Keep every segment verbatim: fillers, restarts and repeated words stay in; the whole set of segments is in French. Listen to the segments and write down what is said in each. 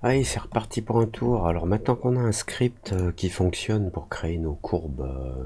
Allez, c'est reparti pour un tour. Alors maintenant qu'on a un script euh, qui fonctionne pour créer nos courbes, euh,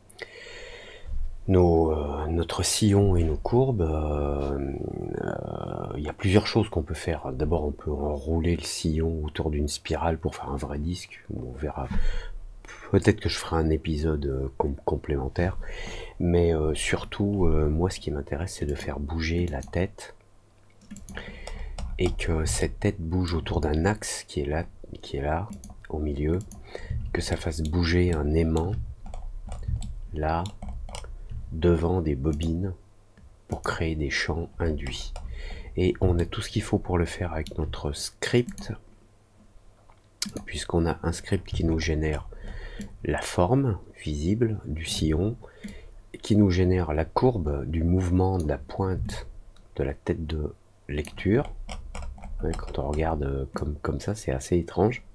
nos, euh, notre sillon et nos courbes, euh, euh, il y a plusieurs choses qu'on peut faire. D'abord, on peut enrouler le sillon autour d'une spirale pour faire un vrai disque. On verra. Peut-être que je ferai un épisode euh, com complémentaire. Mais euh, surtout, euh, moi, ce qui m'intéresse, c'est de faire bouger la tête et que cette tête bouge autour d'un axe qui est là, qui est là, au milieu, que ça fasse bouger un aimant là devant des bobines pour créer des champs induits. Et on a tout ce qu'il faut pour le faire avec notre script, puisqu'on a un script qui nous génère la forme visible du sillon, qui nous génère la courbe du mouvement de la pointe de la tête de lecture. Quand on regarde comme, comme ça, c'est assez étrange.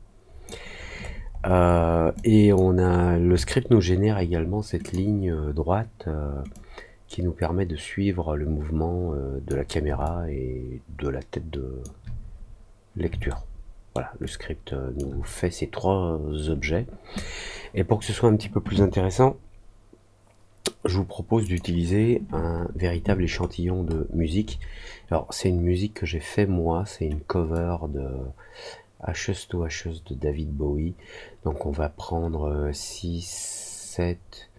Euh, et on a le script nous génère également cette ligne droite euh, qui nous permet de suivre le mouvement euh, de la caméra et de la tête de lecture. Voilà, le script nous fait ces trois objets. Et pour que ce soit un petit peu plus intéressant, je vous propose d'utiliser un véritable échantillon de musique. Alors c'est une musique que j'ai fait moi, c'est une cover de Ashes to Ashes de David Bowie. Donc on va prendre six, sept,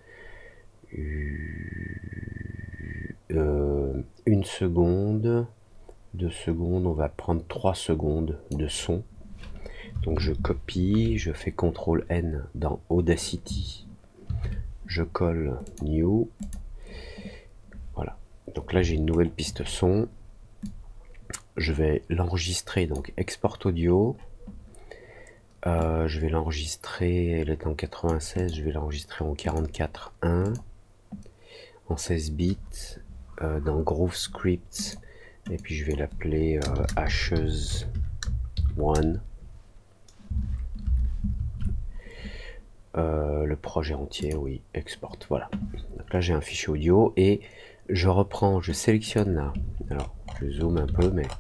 euh, une seconde, deux secondes, on va prendre trois secondes de son. Donc je copie, je fais contrôle N dans Audacity, je colle New, voilà. Donc là j'ai une nouvelle piste son, je vais l'enregistrer, donc export audio, euh, je vais l'enregistrer, elle est en quatre-vingt-seize, je vais l'enregistrer en quarante-quatre un, en seize bits, euh, dans Groove Script, et puis je vais l'appeler euh, Ashes un. Euh, le projet entier, oui, export, voilà. Donc là j'ai un fichier audio et je reprends, je sélectionne là, alors je zoome un peu, mais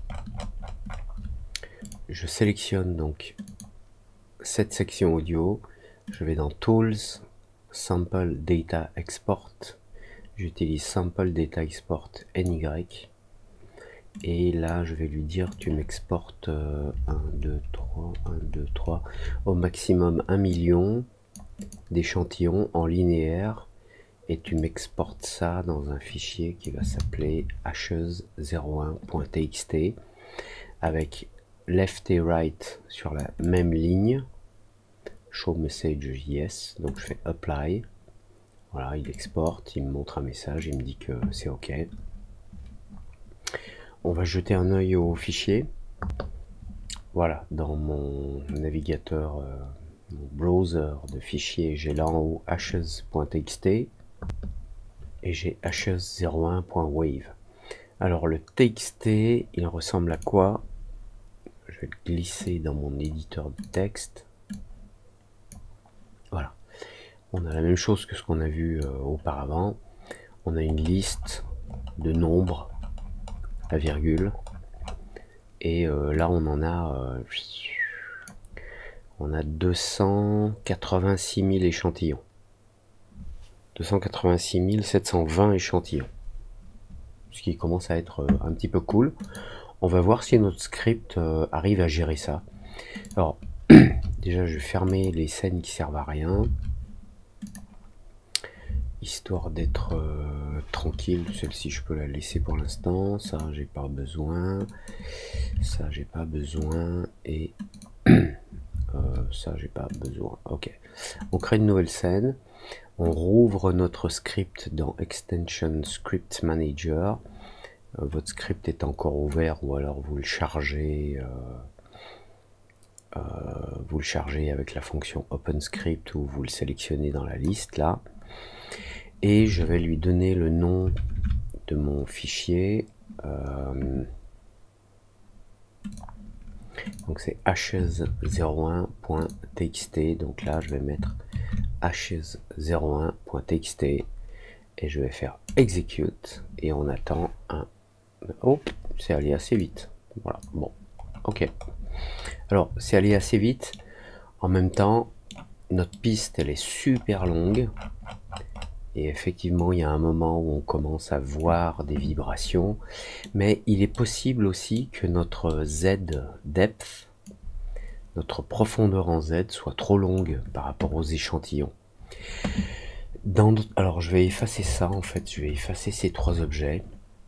je sélectionne donc cette section audio, je vais dans Tools, Sample Data Export, j'utilise Sample Data Export N Y, et là je vais lui dire tu m'exportes euh, un, deux, trois, un, deux, trois, au maximum un million d'échantillons en linéaire, et tu m'exportes ça dans un fichier qui va s'appeler ashes zéro un point t x t avec left et right sur la même ligne, show message yes, donc je fais apply, voilà, il exporte, il me montre un message, il me dit que c'est ok. On va jeter un œil au fichier. Voilà, dans mon navigateur, euh, mon browser de fichiers, j'ai là en haut ashes point t x t et j'ai ashes zéro un point wave. Alors le T X T, il ressemble à quoi? Je vais le glisser dans mon éditeur de texte. Voilà. On a la même chose que ce qu'on a vu euh, auparavant. On a une liste de nombres, la virgule. Et euh, là, on en a... Euh, on a deux cent quatre-vingt-six mille échantillons. deux cent quatre-vingt-six mille sept cent vingt échantillons. Ce qui commence à être euh, un petit peu cool. On va voir si notre script euh, arrive à gérer ça. Alors, déjà, je vais fermer les scènes qui servent à rien, histoire d'être euh, tranquille. Celle-ci, je peux la laisser pour l'instant. Ça, j'ai pas besoin. Ça, j'ai pas besoin. Et euh, ça, j'ai pas besoin. Ok. On crée une nouvelle scène. On rouvre notre script dans Extension Script Manager. Euh, votre script est encore ouvert, ou alors vous le chargez... Euh, Euh, vous le chargez avec la fonction OpenScript, ou vous le sélectionnez dans la liste là, et je vais lui donner le nom de mon fichier. Euh, donc c'est ashes zéro un point t x t, donc là je vais mettre ashes zéro un point t x t et je vais faire execute, et on attend un... Oh, c'est allé assez vite. Voilà, bon, ok. Alors, c'est allé assez vite. En même temps, notre piste, elle est super longue. Et effectivement, il y a un moment où on commence à voir des vibrations. Mais il est possible aussi que notre Z depth, notre profondeur en Z, soit trop longue par rapport aux échantillons. Dans, alors, je vais effacer ça, en fait. Je vais effacer ces trois objets.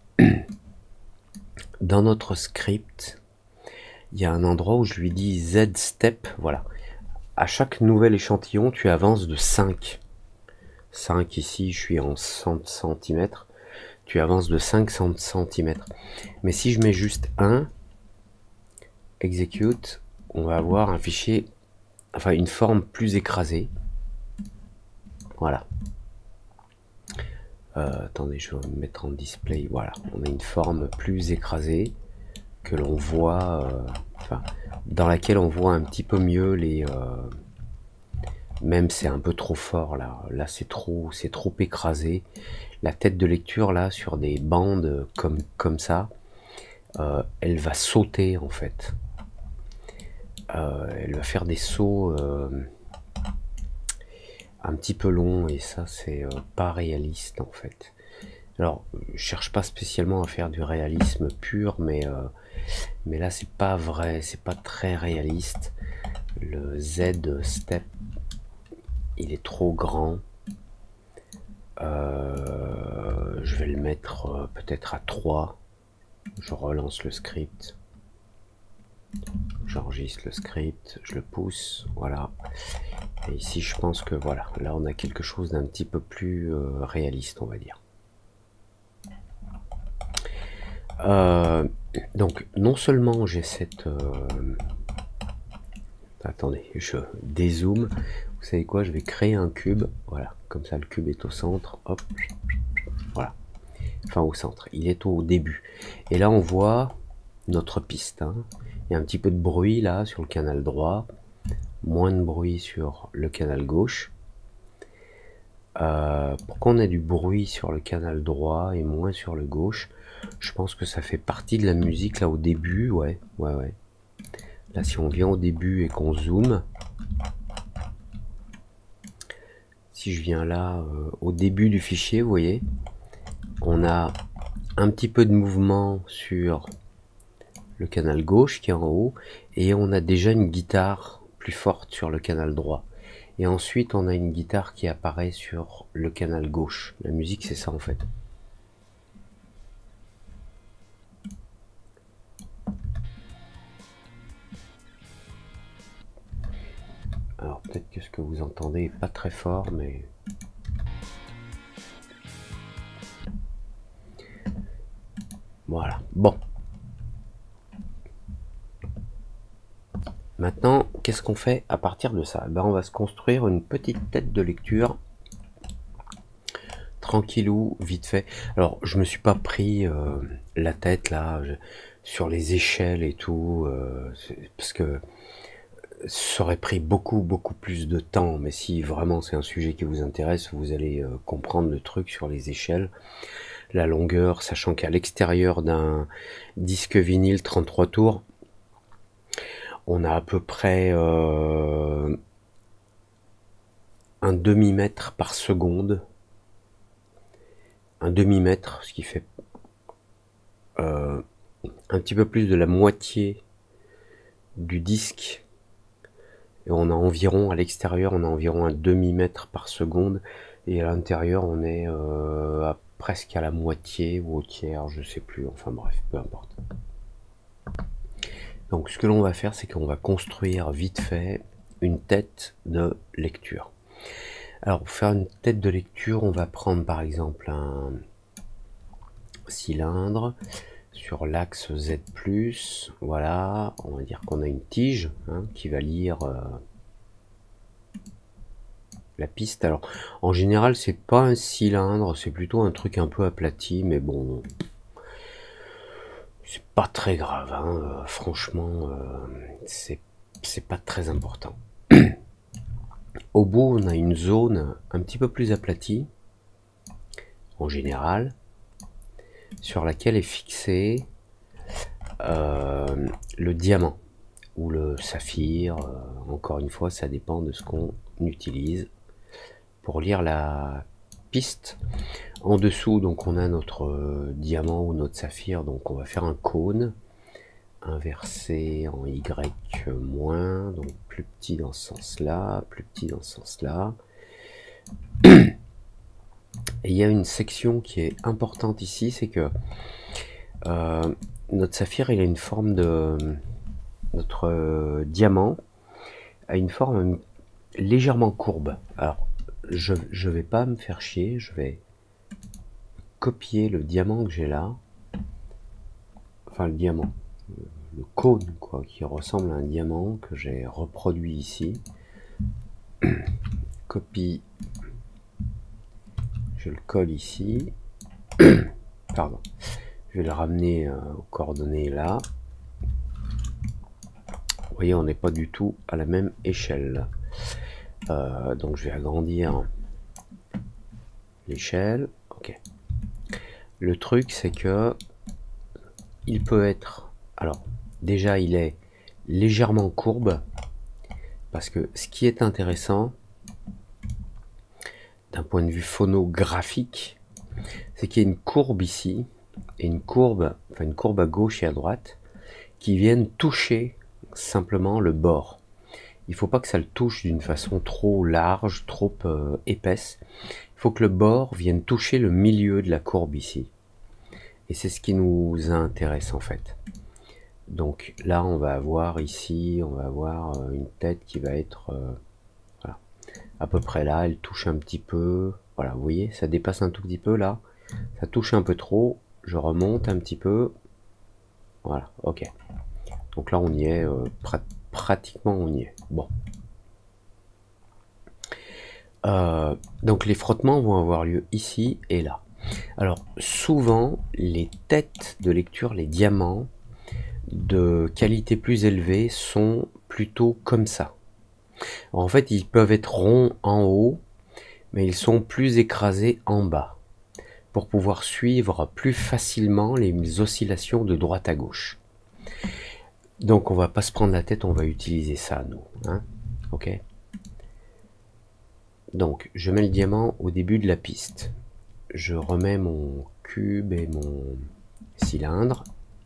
Dans notre script, il y a un endroit où je lui dis Z step. Voilà. À chaque nouvel échantillon, tu avances de cinq. cinq ici, je suis en cent centimètres. Tu avances de cinq centimètres. Mais si je mets juste un, execute, on va avoir un fichier, enfin une forme plus écrasée. Voilà. Euh, attendez, je vais me mettre en display. Voilà, on a une forme plus écrasée que l'on voit, euh, enfin, dans laquelle on voit un petit peu mieux les. Euh, même c'est un peu trop fort là. Là c'est trop, c'est trop écrasé. La tête de lecture là sur des bandes comme comme ça, euh, elle va sauter en fait. Euh, elle va faire des sauts euh, un petit peu longs et ça c'est euh, pas réaliste en fait. Alors je cherche pas spécialement à faire du réalisme pur, mais euh, mais là c'est pas vrai, c'est pas très réaliste. Le Z step, il est trop grand. Euh, je vais le mettre euh, peut-être à trois. Je relance le script. J'enregistre le script, je le pousse, voilà. Et ici, je pense que voilà, là, on a quelque chose d'un petit peu plus euh, réaliste, on va dire. Euh, donc, non seulement j'ai cette... Euh... Attendez, je dézoome. Vous savez quoi, je vais créer un cube. Voilà, comme ça, le cube est au centre. Hop, voilà. Enfin, au centre. Il est au début. Et là, on voit notre piste. Hein. Il y a un petit peu de bruit là sur le canal droit. Moins de bruit sur le canal gauche. Euh, pourquoi on a du bruit sur le canal droit et moins sur le gauche? Je pense que ça fait partie de la musique là au début. Ouais, ouais, ouais. Là, si on vient au début et qu'on zoome, si je viens là euh, au début du fichier, vous voyez, on a un petit peu de mouvement sur le canal gauche qui est en haut et on a déjà une guitare plus forte sur le canal droit. Et ensuite, on a une guitare qui apparaît sur le canal gauche. La musique, c'est ça en fait. Alors peut-être que ce que vous entendez est pas très fort, mais... Voilà. Bon. Maintenant, qu'est-ce qu'on fait à partir de ça? Ben, on va se construire une petite tête de lecture. Tranquillou, vite fait. Alors, je me suis pas pris euh, la tête là, je, sur les échelles et tout, euh, parce que ça aurait pris beaucoup, beaucoup plus de temps. Mais si vraiment c'est un sujet qui vous intéresse, vous allez euh, comprendre le truc sur les échelles. La longueur, sachant qu'à l'extérieur d'un disque vinyle trente-trois tours, on a à peu près euh, un demi-mètre par seconde. Un demi-mètre, ce qui fait euh, un petit peu plus de la moitié du disque. Et on a environ, à l'extérieur, on a environ un demi-mètre par seconde. Et à l'intérieur, on est euh, à presque à la moitié ou au tiers, je sais plus. Enfin bref, peu importe. Donc ce que l'on va faire, c'est qu'on va construire vite fait une tête de lecture. Alors pour faire une tête de lecture, on va prendre par exemple un cylindre sur l'axe Z plus, voilà, on va dire qu'on a une tige hein, qui va lire euh, la piste. Alors en général c'est pas un cylindre, c'est plutôt un truc un peu aplati, mais bon, c'est pas très grave, hein, euh, franchement, euh, c'est c'est pas très important. Au bout, on a une zone un petit peu plus aplatie, en général, sur laquelle est fixé euh, le diamant. ou le saphir. Euh, encore une fois, ça dépend de ce qu'on utilise pour lire la piste. En dessous, donc on a notre euh, diamant ou notre saphir, donc on va faire un cône inversé en Y moins, donc plus petit dans ce sens-là, plus petit dans ce sens-là. Et il y a une section qui est importante ici, c'est que euh, notre saphir, il a une forme de... Notre euh, diamant a une forme légèrement courbe. Alors, je ne vais pas me faire chier, je vais copier le diamant que j'ai là. Enfin, le diamant. Le cône, quoi, qui ressemble à un diamant que j'ai reproduit ici. Copie. Je le colle ici. Pardon. Je vais le ramener euh, aux coordonnées là. Vous voyez, on n'est pas du tout à la même échelle. Euh, donc je vais agrandir l'échelle. Ok. Le truc, c'est que il peut être... Alors, déjà, il est légèrement courbe. Parce que ce qui est intéressant, d'un point de vue phonographique, c'est qu'il y a une courbe ici, et une courbe, enfin une courbe à gauche et à droite, qui viennent toucher simplement le bord. Il ne faut pas que ça le touche d'une façon trop large, trop euh, épaisse. Il faut que le bord vienne toucher le milieu de la courbe ici. Et c'est ce qui nous intéresse en fait. Donc là, on va avoir ici, on va avoir euh, une tête qui va être euh, voilà, à peu près là. Elle touche un petit peu. Voilà, vous voyez, ça dépasse un tout petit peu là. Ça touche un peu trop. Je remonte un petit peu. Voilà, ok. Donc là, on y est, euh, pr pratiquement on y est. Bon. Euh, donc les frottements vont avoir lieu ici et là. Alors souvent, les têtes de lecture, les diamants de qualité plus élevée sont plutôt comme ça. Alors, en fait, ils peuvent être ronds en haut, mais ils sont plus écrasés en bas pour pouvoir suivre plus facilement les oscillations de droite à gauche. Donc on va pas se prendre la tête, on va utiliser ça nous, hein, ok. Donc je mets le diamant au début de la piste, je remets mon cube et mon cylindre.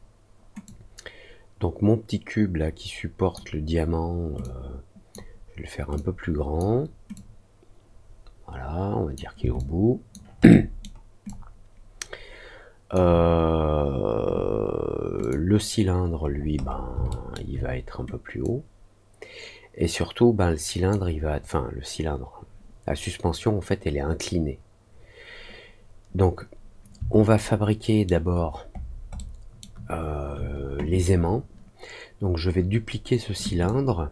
Donc mon petit cube là qui supporte le diamant, euh, je vais le faire un peu plus grand. Voilà, on va dire qu'il est au bout. Euh, le cylindre, lui, ben, il va être un peu plus haut. Et surtout, ben, le cylindre, il va, enfin, le cylindre, la suspension, en fait, elle est inclinée. Donc, on va fabriquer d'abord euh, les aimants. Donc, je vais dupliquer ce cylindre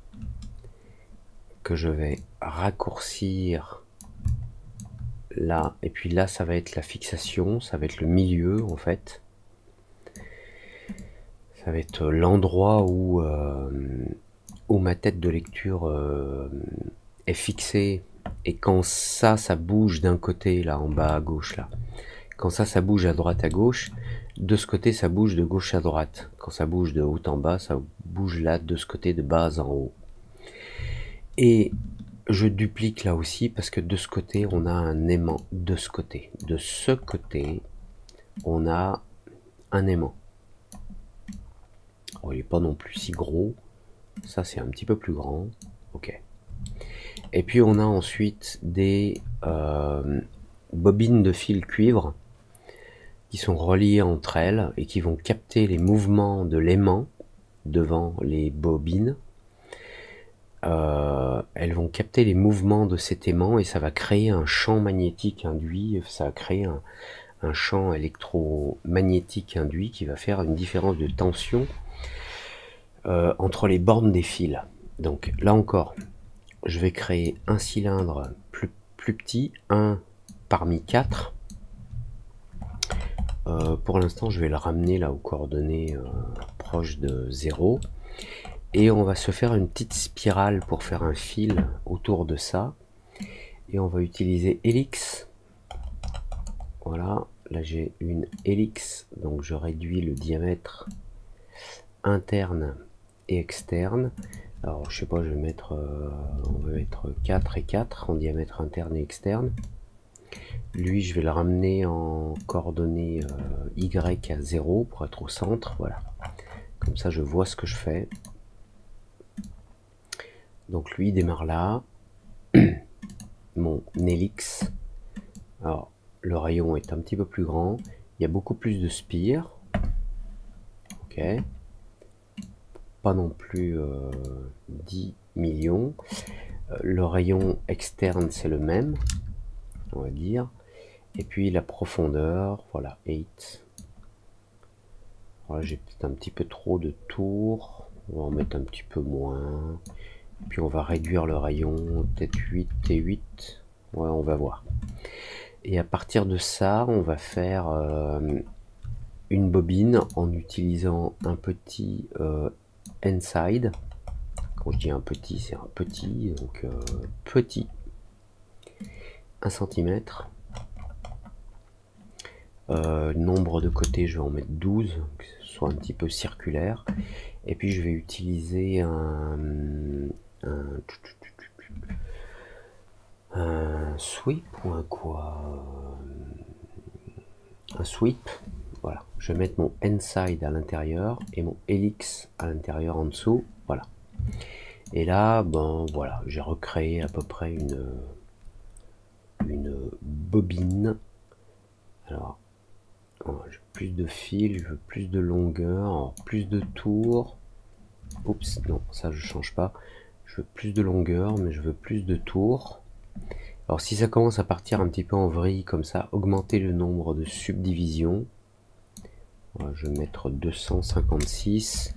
que je vais raccourcir là, et puis là ça va être la fixation, ça va être le milieu en fait, ça va être l'endroit où euh, où ma tête de lecture euh, est fixée, et quand ça ça bouge d'un côté là en bas à gauche là, quand ça ça bouge à droite à gauche, de ce côté ça bouge de gauche à droite, quand ça bouge de haut en bas ça bouge là de ce côté de bas en haut. Et je duplique là aussi parce que de ce côté on a un aimant, de ce côté, de ce côté on a un aimant. Oh, il n'est pas non plus si gros, ça c'est un petit peu plus grand, ok. Et puis on a ensuite des euh, bobines de fil cuivre qui sont reliées entre elles et qui vont capter les mouvements de l'aimant devant les bobines. Euh, elles vont capter les mouvements de cet aimant et ça va créer un champ magnétique induit, ça va créer un, un champ électromagnétique induit qui va faire une différence de tension euh, entre les bornes des fils. Donc là encore, je vais créer un cylindre plus, plus petit, un parmi quatre. Euh, pour l'instant, je vais le ramener là aux coordonnées euh, proches de zéro. Et on va se faire une petite spirale pour faire un fil autour de ça. Et on va utiliser Helix. Voilà, là j'ai une Helix. Donc je réduis le diamètre interne et externe. Alors je sais pas, je vais mettre, euh, on va mettre quatre et quatre en diamètre interne et externe. Lui, je vais le ramener en coordonnées euh, Y à zéro pour être au centre. Voilà. Comme ça, je vois ce que je fais. Donc lui, il démarre là. Mon hélix. Alors, le rayon est un petit peu plus grand. Il y a beaucoup plus de spires. Ok. Pas non plus euh, dix millions. Euh, le rayon externe, c'est le même, on va dire. Et puis la profondeur, voilà, huit. Voilà, j'ai peut-être un petit peu trop de tours. On va en mettre un petit peu moins. Puis on va réduire le rayon, peut-être huit et huit. Ouais, on va voir. Et à partir de ça, on va faire euh, une bobine en utilisant un petit euh, inside. Quand je dis un petit, c'est un petit, donc euh, petit. un centimètre. Euh, nombre de côtés, je vais en mettre douze, que ce soit un petit peu circulaire. Et puis je vais utiliser un, un, un sweep ou un quoi Un sweep. Voilà, je vais mettre mon inside à l'intérieur et mon helix à l'intérieur en dessous. Voilà. Et là, ben voilà, j'ai recréé à peu près une, une bobine. Alors, j'ai plus de fil, je veux plus de longueur, alors plus de tours. Oups, non, ça je change pas. Je veux plus de longueur, mais je veux plus de tours. Alors si ça commence à partir un petit peu en vrille comme ça, augmenter le nombre de subdivisions. Voilà, je vais mettre deux cent cinquante-six.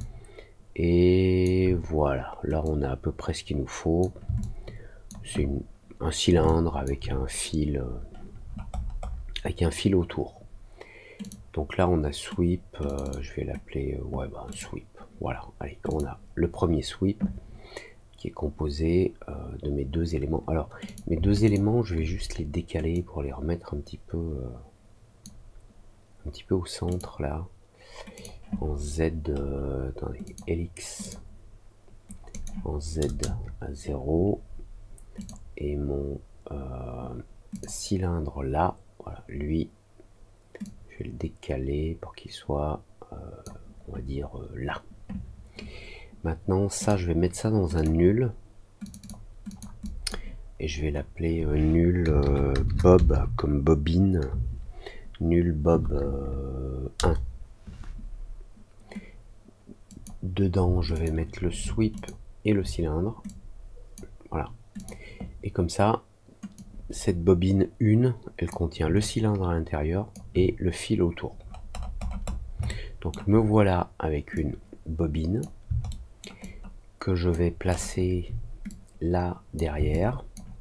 Et voilà, là on a à peu près ce qu'il nous faut. C'est un cylindre avec un fil, avec un fil autour. Donc là on a sweep, euh, je vais l'appeler, euh, ouais bah sweep. Voilà, allez, on a le premier sweep qui est composé euh, de mes deux éléments. Alors mes deux éléments, je vais juste les décaler pour les remettre un petit peu, euh, un petit peu au centre là. En Z, euh, attendez, helix en Z à zéro et mon euh, cylindre là, voilà, lui, je vais le décaler pour qu'il soit, euh, on va dire euh, là. Maintenant, ça, je vais mettre ça dans un nul et je vais l'appeler euh, nul euh, Bob comme bobine, nul Bob euh, un. Dedans, je vais mettre le sweep et le cylindre. Voilà. Et comme ça, cette bobine un, elle contient le cylindre à l'intérieur et le fil autour. Donc me voilà avec une bobine que je vais placer là derrière,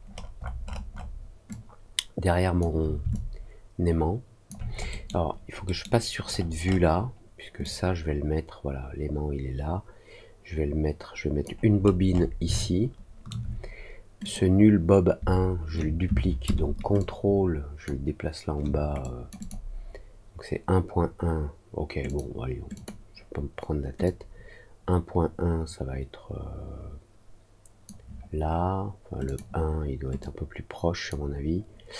derrière mon aimant. Alors il faut que je passe sur cette vue là, puisque ça je vais le mettre, voilà, l'aimant il est là. Je vais le mettre, je vais mettre une bobine ici. Ce nul bob un, je le duplique, donc contrôle, je le déplace là en bas. Donc c'est un point un. Ok, bon, allez, je vais pas me prendre la tête. un point un, ça va être euh, là. Enfin, le un, il doit être un peu plus proche, à mon avis.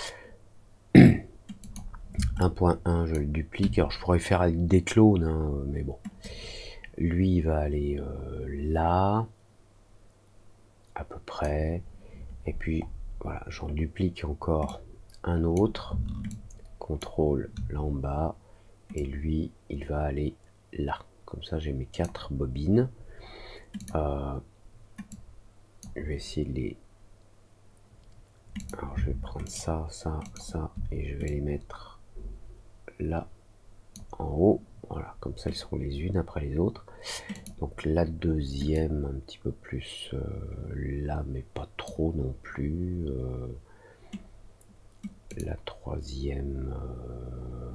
un point un, je le duplique. Alors, je pourrais faire avec des clones, hein, mais bon. Lui, il va aller euh, là, à peu près. Et puis, voilà, j'en duplique encore un autre. Contrôle là en bas. Et lui, il va aller là. Comme ça, j'ai mes quatre bobines. Euh, je vais essayer de les... Alors, je vais prendre ça, ça, ça, et je vais les mettre là, en haut. Voilà, comme ça, elles seront les unes après les autres. Donc, la deuxième, un petit peu plus euh, là, mais pas trop non plus. Euh, la troisième... Euh,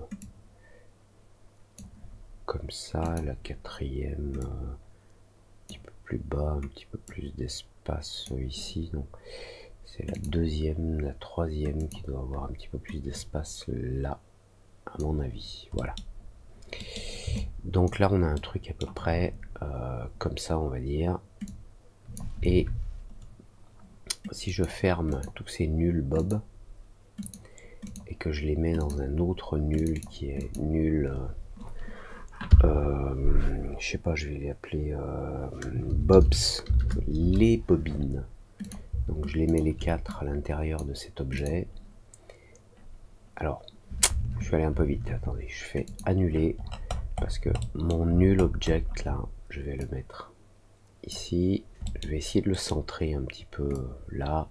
comme ça, la quatrième... Euh, plus bas, un petit peu plus d'espace ici, donc c'est la deuxième, la troisième qui doit avoir un petit peu plus d'espace là, à mon avis. Voilà. Donc là on a un truc à peu près euh, comme ça, on va dire. Et si je ferme tous ces nuls bob et que je les mets dans un autre nul qui est nul, euh, je sais pas, je vais les appeler euh, bobs, les bobines. Donc je les mets les quatre à l'intérieur de cet objet. Alors je vais aller un peu vite, attendez, je fais annuler parce que mon nul object là, je vais le mettre ici. Je vais essayer de le centrer un petit peu là,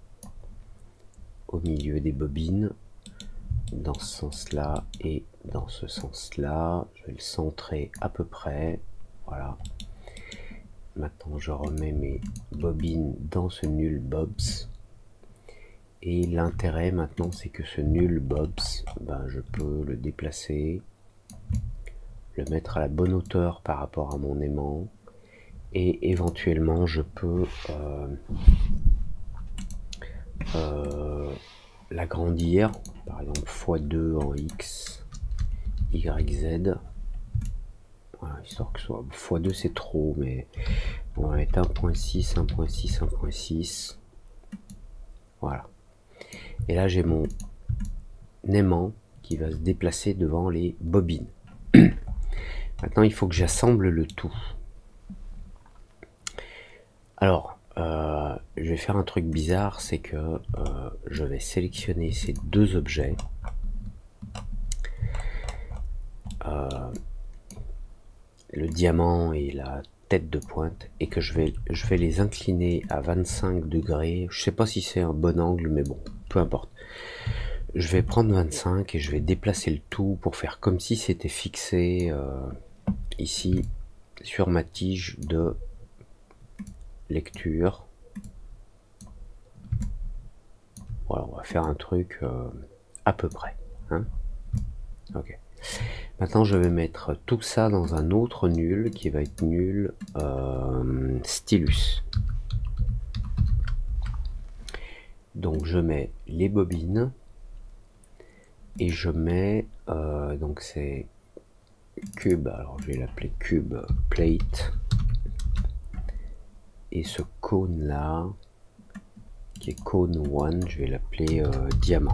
au milieu des bobines, dans ce sens-là et dans ce sens-là. Je vais le centrer à peu près. Voilà. Maintenant, je remets mes bobines dans ce nul bobs. Et l'intérêt maintenant, c'est que ce nul bobs, ben, je peux le déplacer, le mettre à la bonne hauteur par rapport à mon aimant. Et éventuellement je peux euh, euh, l'agrandir, par exemple fois deux en X, Y, Z, voilà, histoire que ce soit fois deux, c'est trop, mais on va mettre un point six, un point six, un point six, voilà. Et là j'ai mon aimant qui va se déplacer devant les bobines. Maintenant il faut que j'assemble le tout. Alors, euh, je vais faire un truc bizarre, c'est que euh, je vais sélectionner ces deux objets. Euh, le diamant et la tête de pointe, et que je vais, je vais les incliner à vingt-cinq degrés. Je sais pas si c'est un bon angle, mais bon, peu importe. Je vais prendre vingt-cinq et je vais déplacer le tout pour faire comme si c'était fixé euh, ici sur ma tige de lecture. Voilà, on va faire un truc euh, à peu près. Hein, ok. Maintenant, je vais mettre tout ça dans un autre nul qui va être nul euh, stylus. Donc, je mets les bobines et je mets euh, donc c'est cube. Alors, je vais l'appeler cube plate. Et ce cône là, qui est cône un, je vais l'appeler euh, diamant.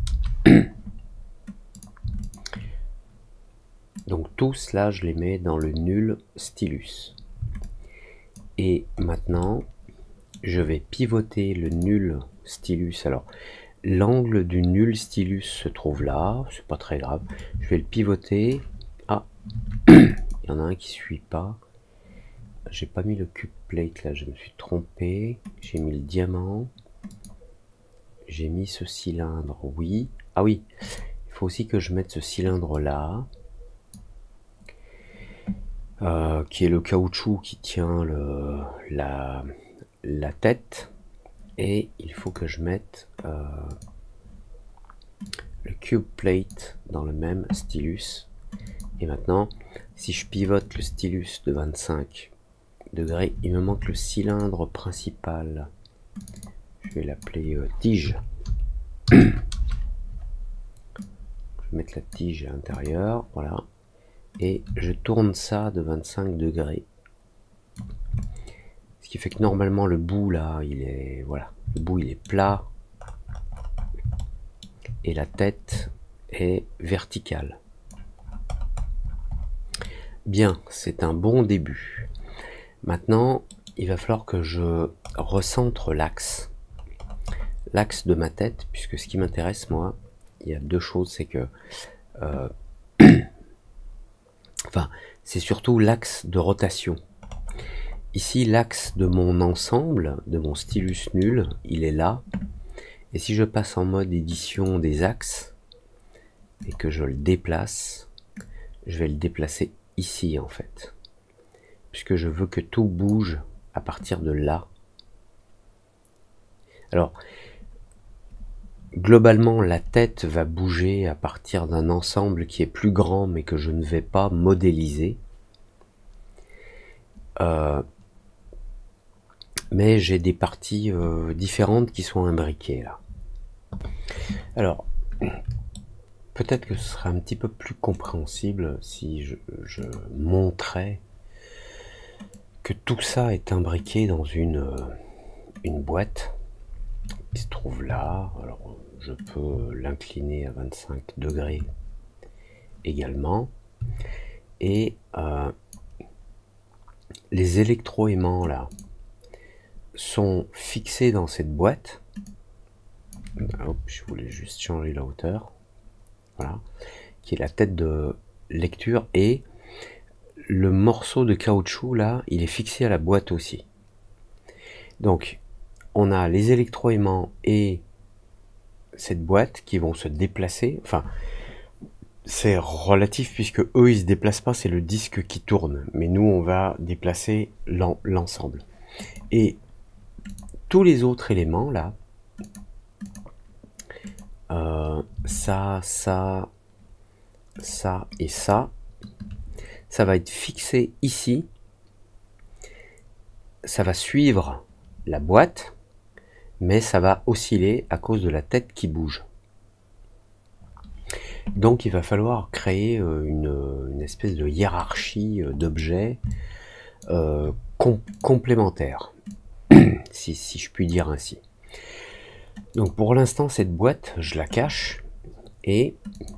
Donc tout cela, je les mets dans le nul stylus. Et maintenant, je vais pivoter le nul stylus. Alors, l'angle du nul stylus se trouve là, c'est pas très grave. Je vais le pivoter. Ah, il y en a un qui suit pas. J'ai pas mis le cube plate là, je me suis trompé. J'ai mis le diamant. J'ai mis ce cylindre, oui. Ah oui, il faut aussi que je mette ce cylindre là. Euh, qui est le caoutchouc qui tient le, la, la tête. Et il faut que je mette euh, le cube plate dans le même stylus. Et maintenant, si je pivote le stylus de vingt-cinq degrés, il me manque le cylindre principal. Je vais l'appeler euh, tige. Je vais mettre la tige à l'intérieur, voilà. Et je tourne ça de vingt-cinq degrés. Ce qui fait que normalement le bout là, il est voilà, le bout il est plat et la tête est verticale. Bien, c'est un bon début. Maintenant, il va falloir que je recentre l'axe. L'axe de ma tête, puisque ce qui m'intéresse moi, il y a deux choses, c'est que euh, enfin, c'est surtout l'axe de rotation. Ici, l'axe de mon ensemble, de mon stylus nul, il est là. Et si je passe en mode édition des axes, et que je le déplace, je vais le déplacer ici en fait. Puisque je veux que tout bouge à partir de là. Alors, globalement, la tête va bouger à partir d'un ensemble qui est plus grand, mais que je ne vais pas modéliser. Euh, mais j'ai des parties euh, différentes qui sont imbriquées là. Alors, peut-être que ce serait un petit peu plus compréhensible si je, je montrais que tout ça est imbriqué dans une, une boîte qui se trouve là. Alors je peux l'incliner à vingt-cinq degrés également. Et euh, les électroaimants là sont fixés dans cette boîte. Hop, je voulais juste changer la hauteur. Voilà, qui est la tête de lecture, et le morceau de caoutchouc là, il est fixé à la boîte aussi. Donc on a les électroaimants et cette boîte qui vont se déplacer. Enfin, c'est relatif puisque eux ils se déplacent pas, c'est le disque qui tourne, mais nous on va déplacer l'ensemble. Et tous les autres éléments là, euh, ça, ça, ça et ça, ça va être fixé ici. Ça va suivre la boîte, mais ça va osciller à cause de la tête qui bouge. Donc il va falloir créer une, une espèce de hiérarchie d'objets euh, com complémentaires, si, si je puis dire ainsi. Donc pour l'instant cette boîte, je la cache, et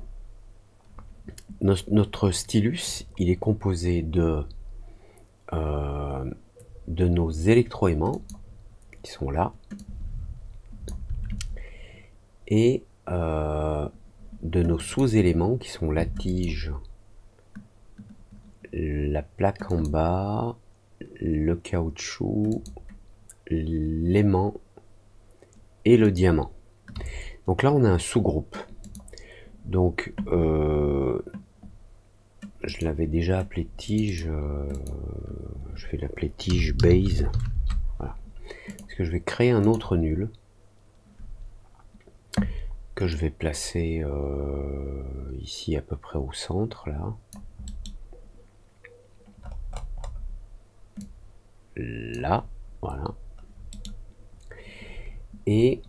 no notre stylus, il est composé de, euh, de nos électroaimants qui sont là, et euh, de nos sous-éléments qui sont la tige, la plaque en bas, le caoutchouc, l'aimant et le diamant. Donc là on a un sous-groupe. Donc euh, je l'avais déjà appelé tige, euh, je vais l'appeler tige base. Voilà. Parce que je vais créer un autre nul que je vais placer euh, ici à peu près au centre là. Là, voilà. Et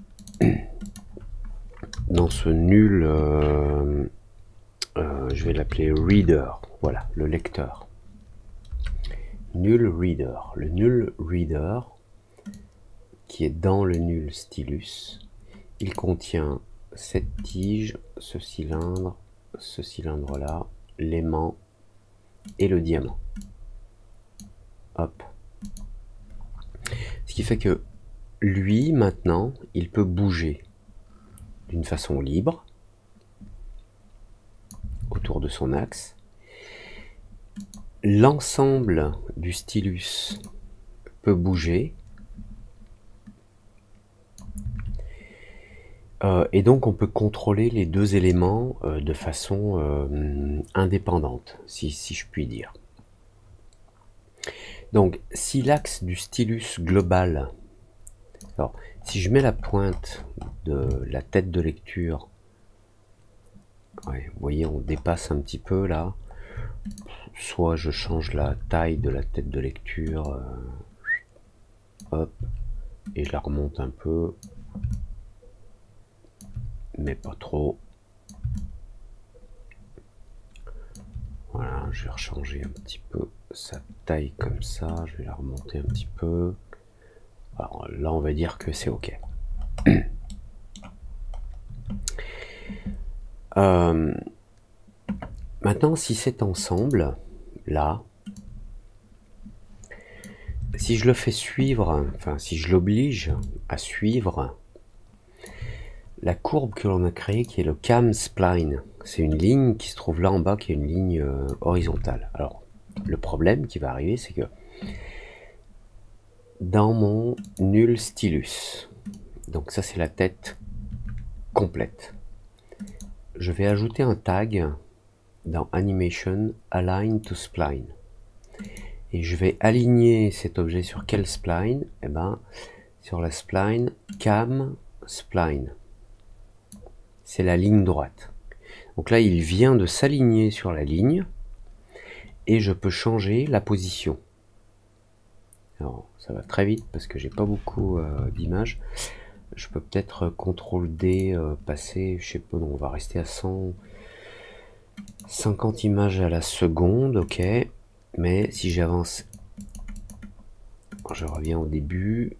dans ce nul, euh, euh, je vais l'appeler reader. Voilà, le lecteur. Nul reader. Le nul reader, qui est dans le nul stylus, il contient cette tige, ce cylindre, ce cylindre là, l'aimant et le diamant. Hop. Ce qui fait que lui, maintenant, il peut bouger d'une façon libre autour de son axe. L'ensemble du stylus peut bouger. Euh, et donc on peut contrôler les deux éléments euh, de façon euh, indépendante, si, si je puis dire. Donc si l'axe du stylus global, alors si je mets la pointe de la tête de lecture, ouais, vous voyez on dépasse un petit peu là, soit je change la taille de la tête de lecture, euh, hop, et je la remonte un peu, mais pas trop. Voilà, je vais rechanger un petit peu sa taille comme ça, je vais la remonter un petit peu. Alors là on va dire que c'est ok. euh, maintenant si cet ensemble là, si je le fais suivre, enfin si je l'oblige à suivre la courbe que l'on a créée, qui est le cam spline, c'est une ligne qui se trouve là en bas, qui est une ligne euh, horizontale. Alors le problème qui va arriver, c'est que dans mon nul stylus, donc ça c'est la tête complète, je vais ajouter un tag dans animation align to spline, et je vais aligner cet objet sur quel spline? Eh ben sur la spline cam spline, c'est la ligne droite. Donc là il vient de s'aligner sur la ligne, et je peux changer la position. Alors ça va très vite parce que j'ai pas beaucoup euh, d'images. je peux peut-être contrôle D, euh, passer, je sais pas, non, on va rester à cent cinquante images à la seconde, ok. Mais si j'avance, je reviens au début,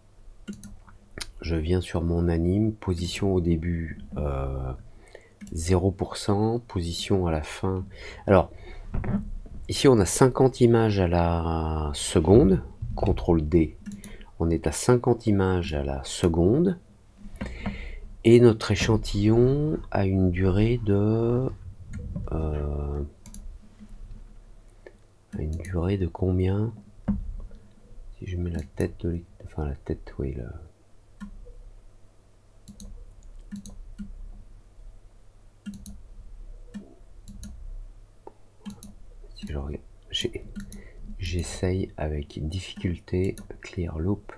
je viens sur mon anime, position au début euh, zéro pour cent, position à la fin. Alors, ici on a cinquante images à la seconde, contrôle D, on est à cinquante images à la seconde, et notre échantillon a une durée de... Euh, une durée de combien? Si je mets la tête de... Enfin la tête, oui, là. Si je regarde, j'essaye avec difficulté, clear loop.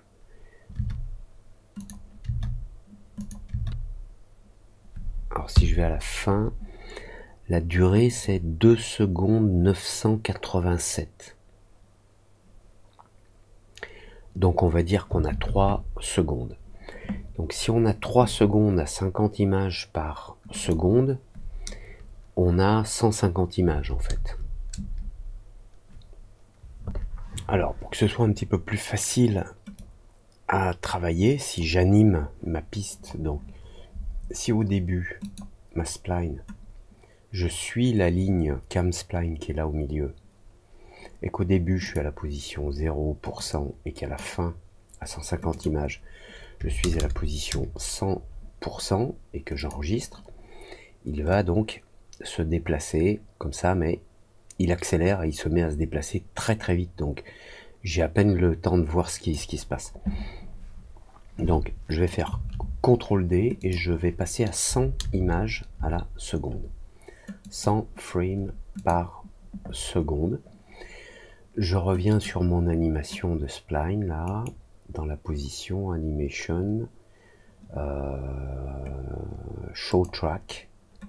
Alors si je vais à la fin, la durée c'est deux secondes neuf cent quatre-vingt-sept. Donc on va dire qu'on a trois secondes. Donc si on a trois secondes à cinquante images par seconde, on a cent cinquante images en fait. Alors pour que ce soit un petit peu plus facile à travailler, si j'anime ma piste, donc si au début ma spline, je suis la ligne cam spline qui est là au milieu, et qu'au début je suis à la position zéro pour cent et qu'à la fin, à cent cinquante images, je suis à la position cent pour cent et que j'enregistre, il va donc se déplacer comme ça, mais il accélère et il se met à se déplacer très très vite, donc j'ai à peine le temps de voir ce qui, ce qui se passe. Donc je vais faire contrôle D et je vais passer à cent images à la seconde, cent frames par seconde. Je reviens sur mon animation de spline là, dans la position animation, euh, show track,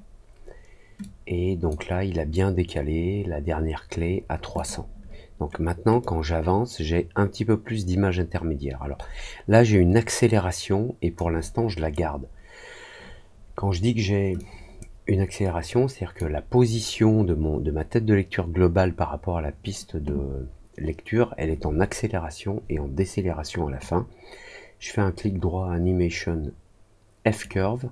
et donc là il a bien décalé la dernière clé à trois cents. Donc maintenant quand j'avance, j'ai un petit peu plus d'images intermédiaires. Alors là j'ai une accélération et pour l'instant je la garde. Quand je dis que j'ai une accélération, c'est-à-dire que la position de, mon, de ma tête de lecture globale par rapport à la piste de lecture, elle est en accélération et en décélération à la fin. Je fais un clic droit Animation F-Curve.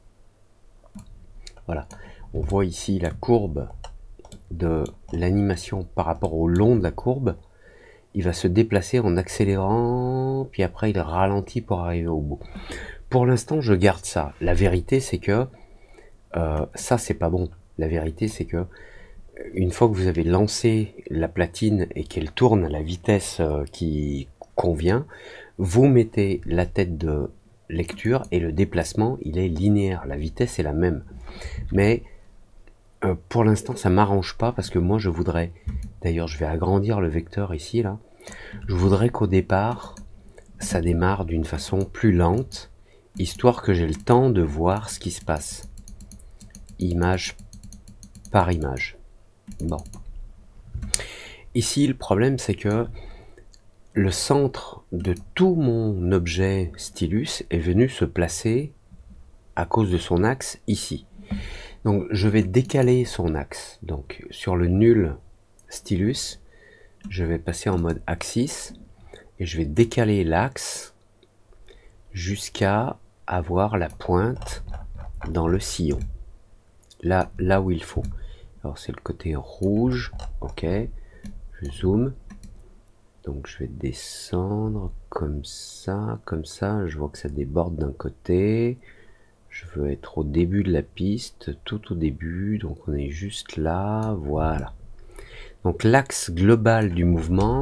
Voilà, on voit ici la courbe de l'animation par rapport au long de la courbe. Il va se déplacer en accélérant, puis après il ralentit pour arriver au bout. Pour l'instant, je garde ça. La vérité, c'est que euh, ça, c'est pas bon. La vérité, c'est que une fois que vous avez lancé la platine et qu'elle tourne à la vitesse euh, qui convient, vous mettez la tête de lecture et le déplacement, il est linéaire. La vitesse est la même. Mais euh, pour l'instant, ça m'arrange pas parce que moi, je voudrais... D'ailleurs, je vais agrandir le vecteur ici, là. Je voudrais qu'au départ, ça démarre d'une façon plus lente, histoire que j'ai le temps de voir ce qui se passe. Image par image. Bon. Ici, le problème, c'est que le centre de tout mon objet stylus est venu se placer à cause de son axe ici. Donc, je vais décaler son axe. Donc, sur le nul stylus, je vais passer en mode axis et je vais décaler l'axe jusqu'à avoir la pointe dans le sillon. Là, là où il faut. Alors c'est le côté rouge, ok, je zoome, donc je vais descendre comme ça, comme ça, je vois que ça déborde d'un côté, je veux être au début de la piste, tout au début, donc on est juste là, voilà. Donc l'axe global du mouvement,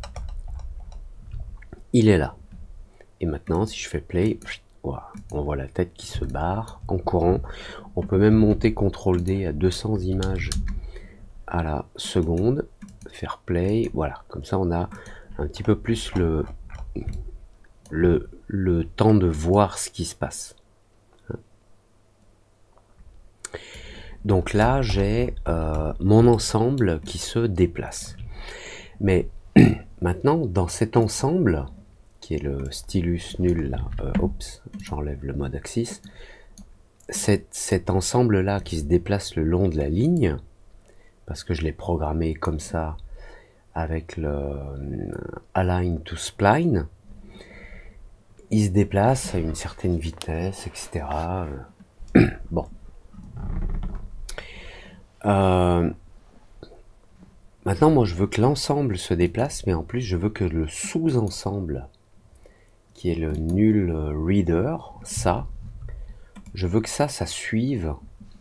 il est là. Et maintenant si je fais play, voilà, on voit la tête qui se barre en courant. On peut même monter contrôle D à deux cents images à la seconde, faire play, voilà, comme ça on a un petit peu plus le, le, le temps de voir ce qui se passe. Donc là j'ai euh, mon ensemble qui se déplace. Mais maintenant dans cet ensemble qui est le stylus nul là, euh, oups, j'enlève le mode axis, cet, cet ensemble là qui se déplace le long de la ligne, parce que je l'ai programmé comme ça avec le euh, align to spline, il se déplace à une certaine vitesse, et cetera. Bon. Euh, maintenant, moi, je veux que l'ensemble se déplace, mais en plus, je veux que le sous-ensemble, qui est le null reader, ça, je veux que ça, ça suive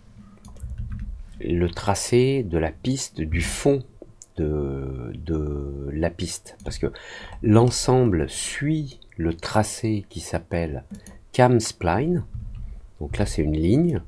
le tracé de la piste, du fond de, de la piste. Parce que l'ensemble suit le tracé qui s'appelle cam spline. Donc là, c'est une ligne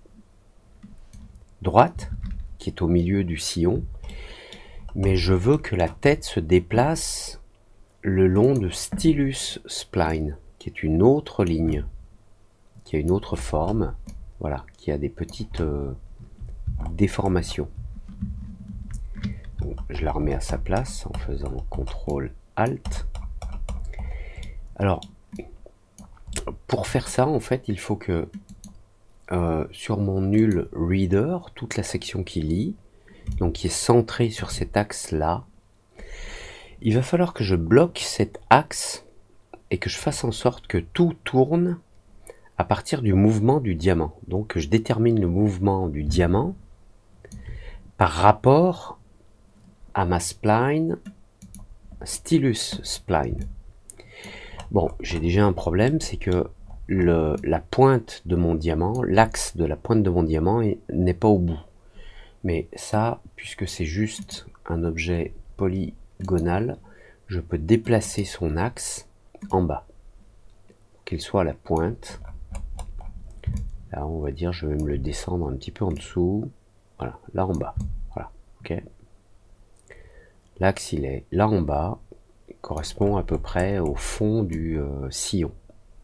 droite qui est au milieu du sillon. Mais je veux que la tête se déplace le long de stylus spline, qui est une autre ligne, qui a une autre forme, voilà, qui a des petites euh, déformations. Donc, je la remets à sa place en faisant contrôle alt. Alors, pour faire ça, en fait, il faut que euh, sur mon null reader, toute la section qui lit, donc qui est centrée sur cet axe-là, il va falloir que je bloque cet axe et que je fasse en sorte que tout tourne à partir du mouvement du diamant. Donc que je détermine le mouvement du diamant par rapport à ma spline, stylus spline. Bon, j'ai déjà un problème, c'est que le, la pointe de mon diamant, l'axe de la pointe de mon diamant n'est pas au bout. Mais ça, puisque c'est juste un objet polygonal, je peux déplacer son axe en bas, qu'il soit à la pointe. Là, on va dire, je vais me le descendre un petit peu en dessous. Voilà, là en bas. Voilà, ok. L'axe, il est là en bas, il correspond à peu près au fond du euh, sillon.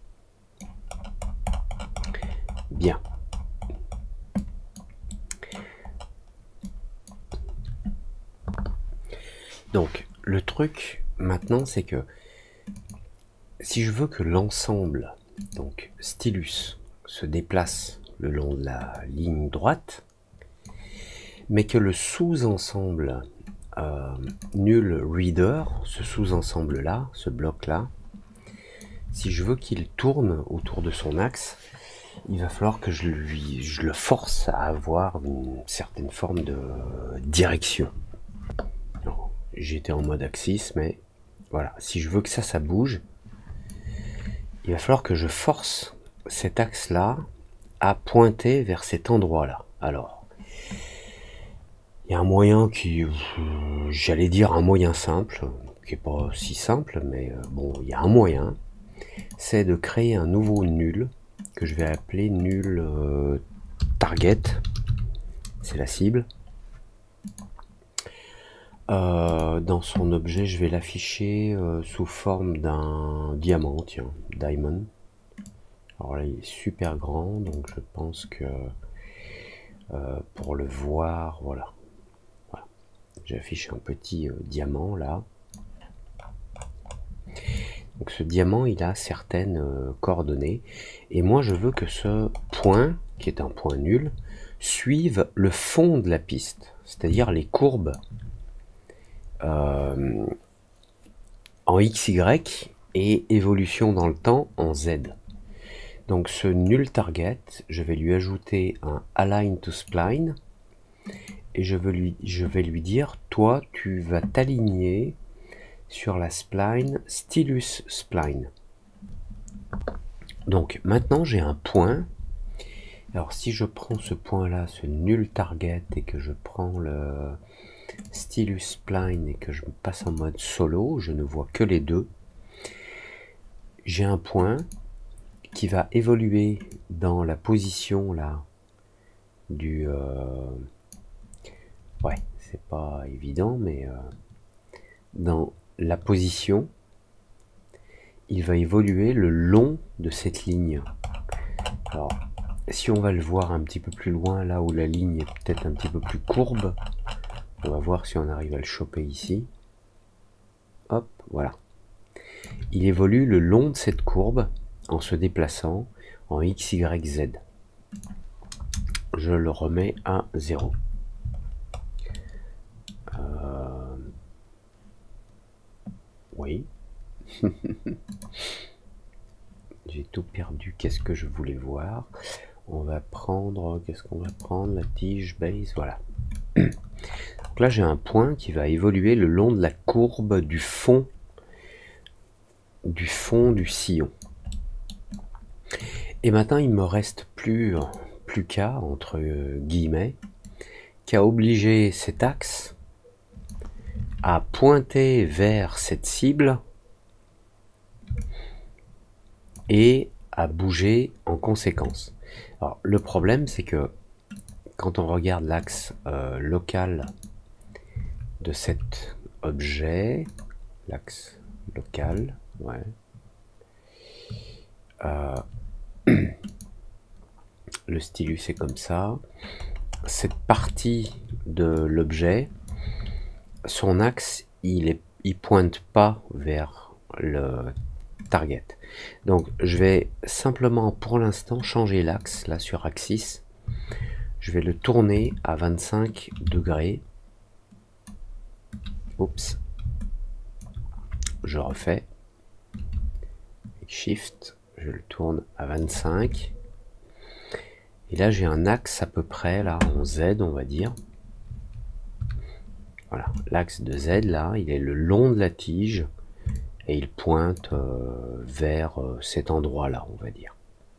Bien. Donc, le truc maintenant, c'est que si je veux que l'ensemble, donc stylus, se déplace le long de la ligne droite, mais que le sous-ensemble euh, null reader, ce sous-ensemble là, ce bloc là, si je veux qu'il tourne autour de son axe, il va falloir que je, lui, je le force à avoir une certaine forme de direction. J'étais en mode axis, mais voilà, si je veux que ça, ça bouge, il va falloir que je force cet axe-là à pointer vers cet endroit-là. Alors, il y a un moyen qui, euh, j'allais dire un moyen simple, qui n'est pas si simple, mais euh, bon, il y a un moyen, c'est de créer un nouveau nul, que je vais appeler nul euh, target, c'est la cible. Euh, dans son objet, je vais l'afficher euh, sous forme d'un diamant, tiens, diamond. Alors là, il est super grand, donc je pense que euh, pour le voir, voilà. voilà. J'affiche un petit euh, diamant là. Donc ce diamant, il a certaines euh, coordonnées, et moi je veux que ce point, qui est un point nul, suive le fond de la piste, c'est-à-dire les courbes Euh, en X Y et évolution dans le temps en Z. Donc ce null target, je vais lui ajouter un align to spline et je vais lui, je vais lui dire, toi tu vas t'aligner sur la spline stylus spline. Donc maintenant j'ai un point. Alors si je prends ce point là, ce null target, et que je prends le stylus spline et que je passe en mode solo, je ne vois que les deux. J'ai un point qui va évoluer dans la position là du euh, ouais, c'est pas évident, mais euh, dans la position, il va évoluer le long de cette ligne. Alors si on va le voir un petit peu plus loin, là où la ligne est peut-être un petit peu plus courbe, on va voir si on arrive à le choper ici. Hop, voilà. il évolue le long de cette courbe en se déplaçant en X, Y, Z. Je le remets à zéro. Euh... Oui. J'ai tout perdu. Qu'est-ce que je voulais voir? On va prendre... Qu'est-ce qu'on va prendre? La tige, base, voilà. Donc là, j'ai un point qui va évoluer le long de la courbe du fond du fond du sillon. Et maintenant, il me reste plus, plus qu'à, entre guillemets, qu'à obliger cet axe à pointer vers cette cible et à bouger en conséquence. Alors, le problème, c'est que quand on regarde l'axe euh, local de cet objet, l'axe local, ouais, euh, le stylus est comme ça, cette partie de l'objet, son axe, il est, il pointe pas vers le target. Donc je vais simplement pour l'instant changer l'axe là sur axis. Je vais le tourner à vingt-cinq degrés. Oups. Je refais. Shift, je le tourne à vingt-cinq. Et là j'ai un axe à peu près là en Z, on va dire. Voilà, l'axe de Z là, il est le long de la tige et il pointe euh, vers euh, cet endroit là, on va dire.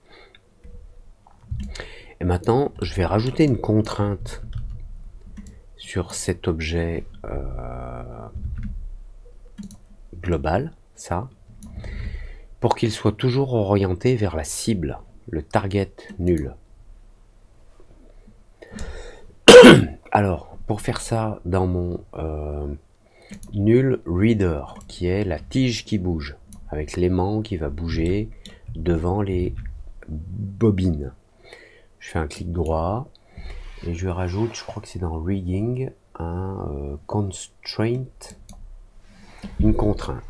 Et maintenant, je vais rajouter une contrainte sur cet objet euh, global, ça, pour qu'il soit toujours orienté vers la cible, le target nul. Alors, pour faire ça, dans mon euh, null reader, qui est la tige qui bouge, avec l'aimant qui va bouger devant les bobines, je fais un clic droit et je rajoute, je crois que c'est dans rigging, un euh, constraint, une contrainte.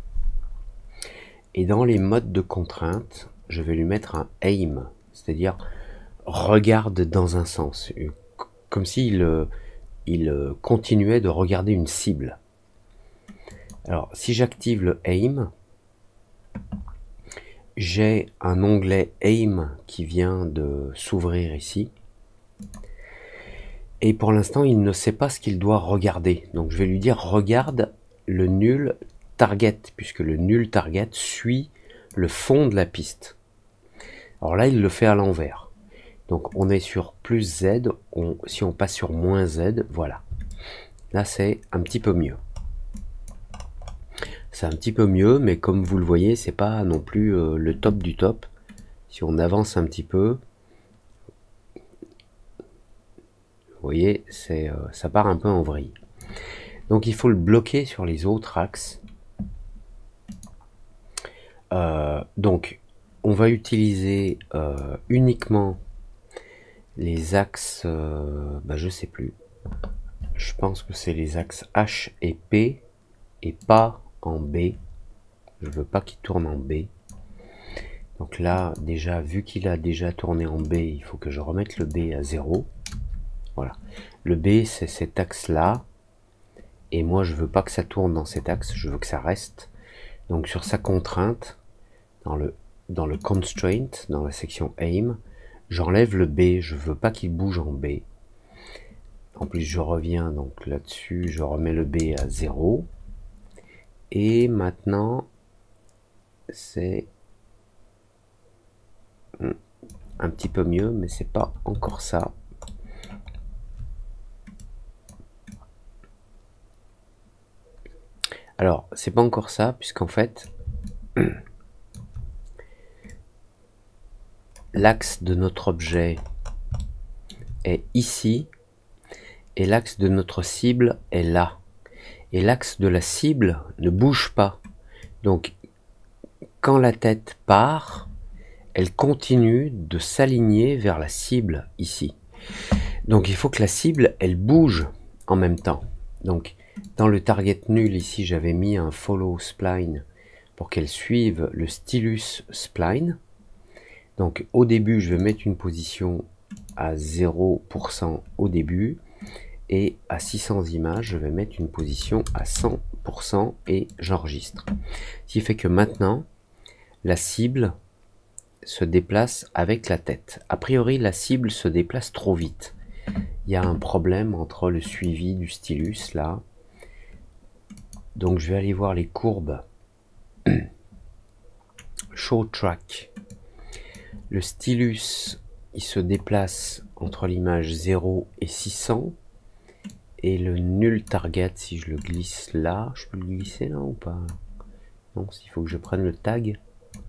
Et dans les modes de contrainte, je vais lui mettre un aim, c'est-à-dire regarde dans un sens, comme s'il il continuait de regarder une cible. Alors, si j'active le aim, j'ai un onglet aim qui vient de s'ouvrir ici. Et pour l'instant, il ne sait pas ce qu'il doit regarder. Donc, je vais lui dire regarde le nul target, puisque le nul target suit le fond de la piste. Alors là, il le fait à l'envers. Donc, on est sur plus Z. On, si on passe sur moins Z, voilà. Là, c'est un petit peu mieux. C'est un petit peu mieux, mais comme vous le voyez, c'est pas non plus euh, le top du top. Si on avance un petit peu, vous voyez, c'est, euh, ça part un peu en vrille. Donc il faut le bloquer sur les autres axes. Euh, donc on va utiliser euh, uniquement les axes, euh, bah, je sais plus. Je pense que c'est les axes H et P et pas en B. Je veux pas qu'il tourne en B. Donc là, déjà, vu qu'il a déjà tourné en B, il faut que je remette le B à zéro. Voilà. Le B, c'est cet axe-là. Et moi, je veux pas que ça tourne dans cet axe. Je veux que ça reste. Donc, sur sa contrainte, dans le, dans le constraint, dans la section aim, j'enlève le B. Je veux pas qu'il bouge en B. En plus, je reviens donc là-dessus. Je remets le B à zéro. Et maintenant, c'est un petit peu mieux, mais c'est pas encore ça. Alors, c'est pas encore ça, puisqu'en fait, l'axe de notre objet est ici, et l'axe de notre cible est là. Et l'axe de la cible ne bouge pas. Donc, quand la tête part, elle continue de s'aligner vers la cible ici. Donc, il faut que la cible, elle bouge en même temps. Donc, dans le target nul, ici, j'avais mis un follow spline pour qu'elle suive le stylus spline. Donc au début, je vais mettre une position à zéro pour cent au début, et à six cents images, je vais mettre une position à cent pour cent et j'enregistre. Ce qui fait que maintenant, la cible se déplace avec la tête. A priori, la cible se déplace trop vite. Il y a un problème entre le suivi du stylus là. Donc je vais aller voir les courbes. Show track. Le stylus, il se déplace entre l'image zéro et six cents. Et le nul target, si je le glisse là, je peux le glisser là ou pas? Non, il faut que je prenne le tag.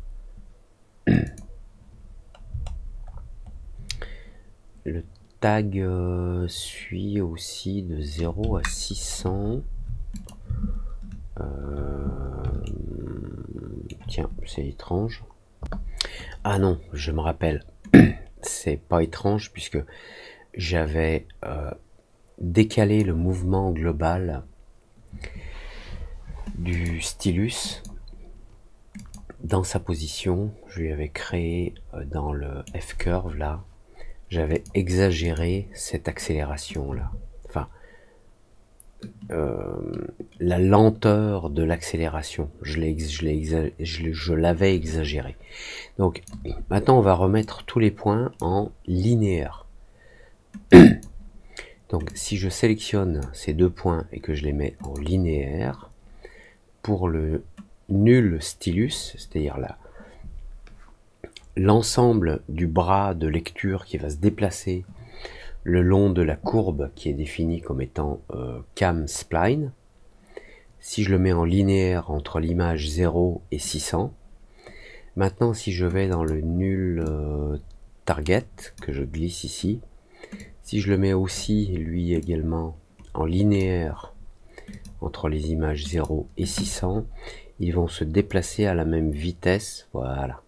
Le tag euh, suit aussi de zéro à six cents. Euh, tiens, c'est étrange. Ah non, je me rappelle. C'est pas étrange puisque j'avais euh, décalé le mouvement global du stylus dans sa position. Je lui avais créé euh, dans le F-curve là, j'avais exagéré cette accélération là. Enfin, euh, la lenteur de l'accélération, je l'ai, je l'ai, je, je l'avais exagéré. Donc maintenant on va remettre tous les points en linéaire. Donc si je sélectionne ces deux points et que je les mets en linéaire, pour le nul stylus, c'est-à-dire là l'ensemble du bras de lecture qui va se déplacer le long de la courbe qui est définie comme étant euh, cam spline, si je le mets en linéaire entre l'image zéro et six cents, maintenant si je vais dans le nul euh, target, que je glisse ici, si je le mets aussi lui également en linéaire entre les images zéro et six cents, ils vont se déplacer à la même vitesse, voilà.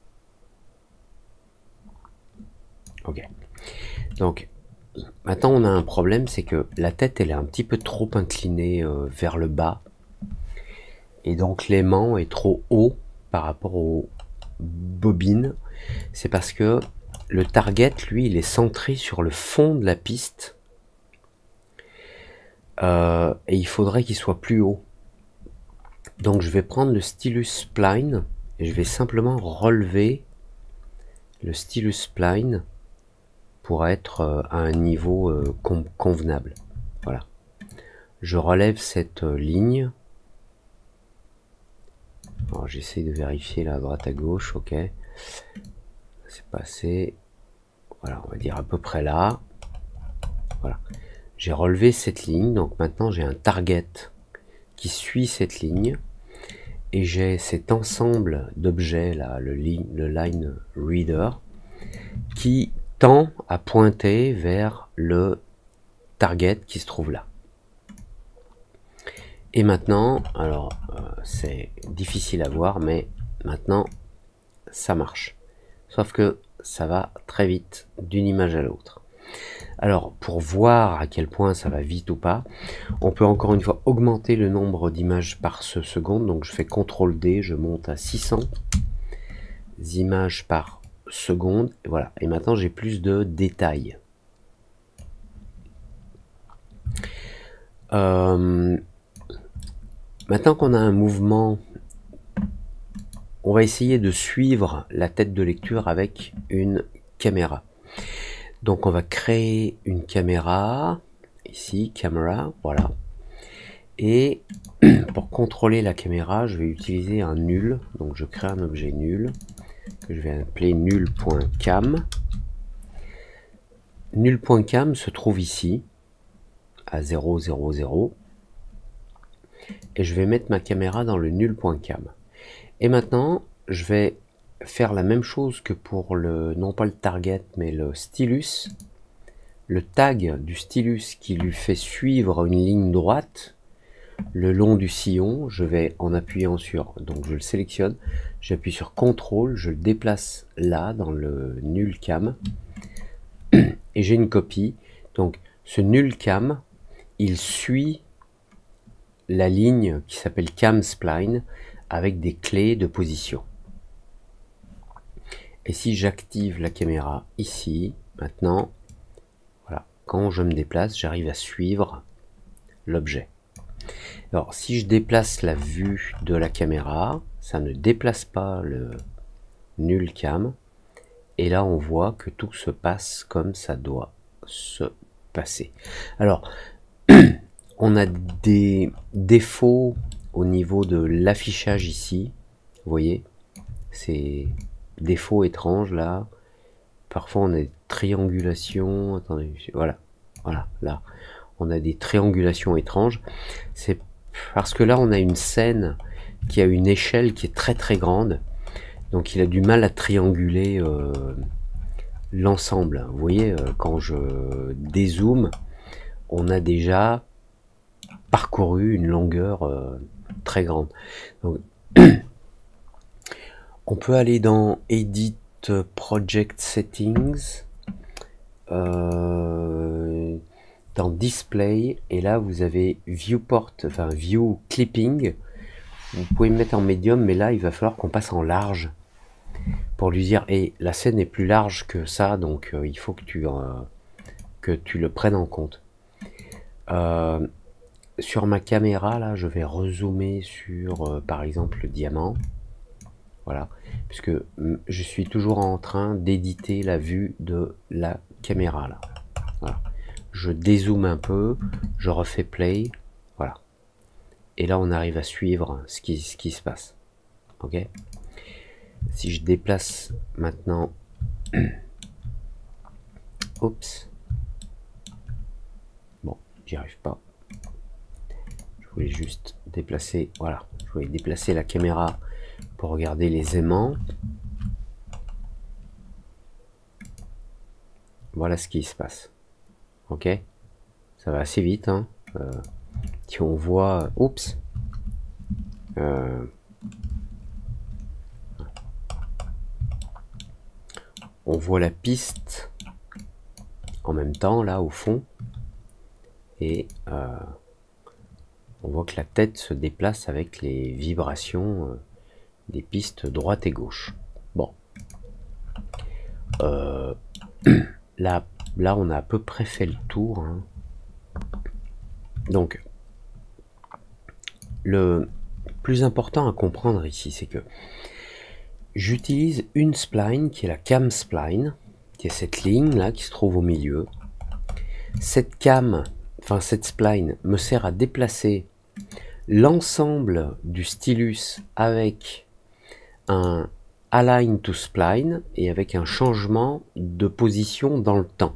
Ok. Donc, maintenant on a un problème, c'est que la tête elle est un petit peu trop inclinée euh, vers le bas. Et donc l'aimant est trop haut par rapport aux bobines. C'est parce que le target, lui, il est centré sur le fond de la piste. Euh, et il faudrait qu'il soit plus haut. Donc je vais prendre le stylus spline et je vais simplement relever le stylus spline pour être à un niveau euh, convenable. Voilà. Je relève cette euh, ligne. Alors j'essaie de vérifier là à droite à gauche, ok. C'est passé. Voilà, on va dire à peu près là. Voilà. J'ai relevé cette ligne, donc maintenant j'ai un target qui suit cette ligne. Et j'ai cet ensemble d'objets là, le, le line reader, qui tend à pointer vers le target qui se trouve là. Et maintenant, alors euh, c'est difficile à voir, mais maintenant ça marche. Sauf que ça va très vite d'une image à l'autre. Alors pour voir à quel point ça va vite ou pas, on peut encore une fois augmenter le nombre d'images par seconde. Donc je fais contrôle D, je monte à six cents images par seconde. Et voilà. Et maintenant j'ai plus de détails. Euh, maintenant qu'on a un mouvement, on va essayer de suivre la tête de lecture avec une caméra. Donc on va créer une caméra, ici, caméra, voilà. Et pour contrôler la caméra, je vais utiliser un nul. Donc je crée un objet nul, que je vais appeler nul.cam. Nul.cam se trouve ici, à zéro zéro zéro. Et je vais mettre ma caméra dans le nul.cam. Et maintenant, je vais faire la même chose que pour le, non pas le target, mais le stylus. Le tag du stylus qui lui fait suivre une ligne droite le long du sillon. Je vais en appuyant sur, donc je le sélectionne, j'appuie sur contrôle, je le déplace là dans le nul cam et j'ai une copie. Donc ce nul cam, il suit la ligne qui s'appelle cam spline avec des clés de position. Et si j'active la caméra ici, maintenant, voilà, quand je me déplace, j'arrive à suivre l'objet. Alors, si je déplace la vue de la caméra, ça ne déplace pas le nul cam. Et là, on voit que tout se passe comme ça doit se passer. Alors, on a des défauts au niveau de l'affichage ici. Vous voyez, ces défauts étranges là. Parfois, on a des triangulations. Attendez, voilà, voilà, là, on a des triangulations étranges. C'est parce que là, on a une scène qui a une échelle qui est très très grande. Donc, il a du mal à trianguler euh, l'ensemble. Vous voyez, euh, quand je dézoome, on a déjà parcouru une longueur euh, très grande. Donc, on peut aller dans Edit Project Settings, euh, dans Display, et là vous avez Viewport, enfin View Clipping. Vous pouvez me mettre en médium, mais là il va falloir qu'on passe en large pour lui dire, et hey, la scène est plus large que ça, donc euh, il faut que tu, euh, que tu le prennes en compte. Euh, sur ma caméra, là, je vais rezoomer sur, euh, par exemple, le diamant. Voilà, puisque je suis toujours en train d'éditer la vue de la caméra, là. Voilà. Je dézoome un peu, je refais play, voilà. Et là, on arrive à suivre ce qui, ce qui se passe. Ok. Si je déplace maintenant... Oups. Bon, j'y arrive pas. Je voulais juste déplacer... Voilà. Je voulais déplacer la caméra pour regarder les aimants. Voilà ce qui se passe. Ok. Ça va assez vite. Hein. Euh, si on voit... Oups. Euh, on voit la piste en même temps là au fond et euh, on voit que la tête se déplace avec les vibrations euh, des pistes droite et gauche. Bon, euh, là, là on a à peu près fait le tour. Hein. Donc, le plus important à comprendre ici, c'est que j'utilise une spline qui est la cam spline, qui est cette ligne là qui se trouve au milieu. Cette cam, enfin cette spline, me sert à déplacer l'ensemble du stylus avec un align to spline et avec un changement de position dans le temps.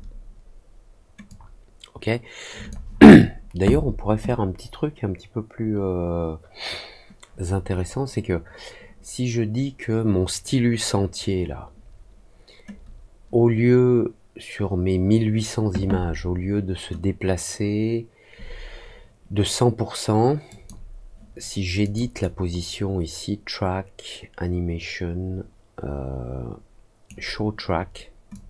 Ok. D'ailleurs, on pourrait faire un petit truc un petit peu plus euh, intéressant, c'est que si je dis que mon stylus entier là, au lieu sur mes mille huit cents images, au lieu de se déplacer de cent pour cent, si j'édite la position ici, track, animation, euh, show track,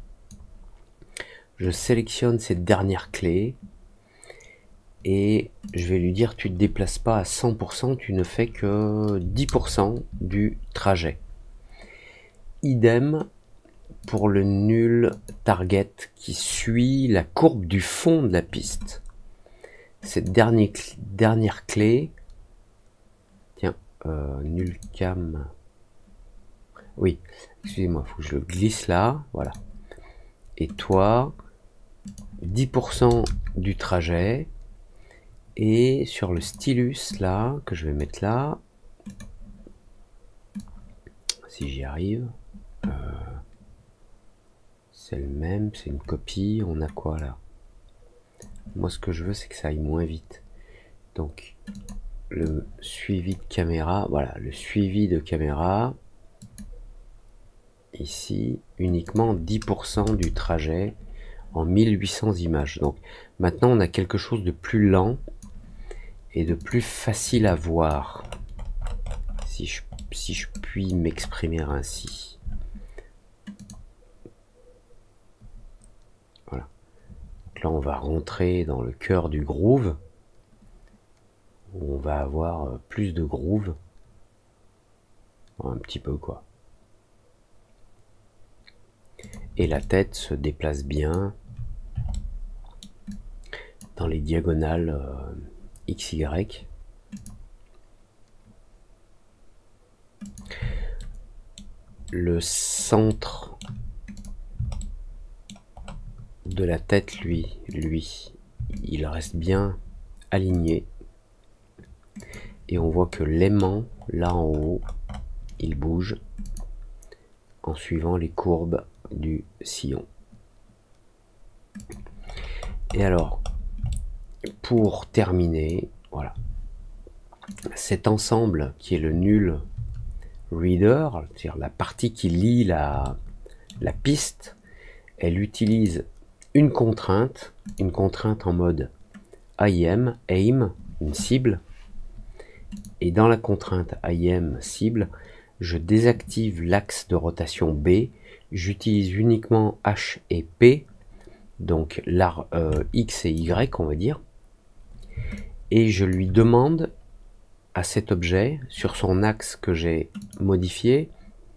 je sélectionne cette dernière clé et je vais lui dire tu ne te déplaces pas à cent pour cent, tu ne fais que dix pour cent du trajet. Idem pour le nul target qui suit la courbe du fond de la piste. Cette dernière, dernière clé, tiens, euh, nul cam, oui, excusez-moi, il faut que je le glisse là, voilà. Et toi, dix pour cent du trajet, et sur le stylus là, que je vais mettre là, si j'y arrive, euh, c'est le même, c'est une copie, on a quoi là? Moi ce que je veux c'est que ça aille moins vite. Donc le suivi de caméra, voilà, le suivi de caméra, ici, uniquement dix pour cent du trajet en mille huit cents images. Donc maintenant on a quelque chose de plus lent et de plus facile à voir, si je, si je puis m'exprimer ainsi. Voilà. Donc là on va rentrer dans le cœur du groove, où on va avoir plus de groove. un petit peu quoi. Et la tête se déplace bien dans les diagonales euh, X Y. Le centre de la tête, lui, lui, il reste bien aligné. Et on voit que l'aimant, là en haut, il bouge en suivant les courbes du sillon. Et alors, pour terminer, voilà, cet ensemble qui est le nul reader, c'est-à-dire la partie qui lie la, la piste, elle utilise une contrainte, une contrainte en mode I M, aim, une cible. Et dans la contrainte I M cible, je désactive l'axe de rotation B, j'utilise uniquement H et P, donc l'art euh, X et Y on va dire, et je lui demande à cet objet, sur son axe que j'ai modifié,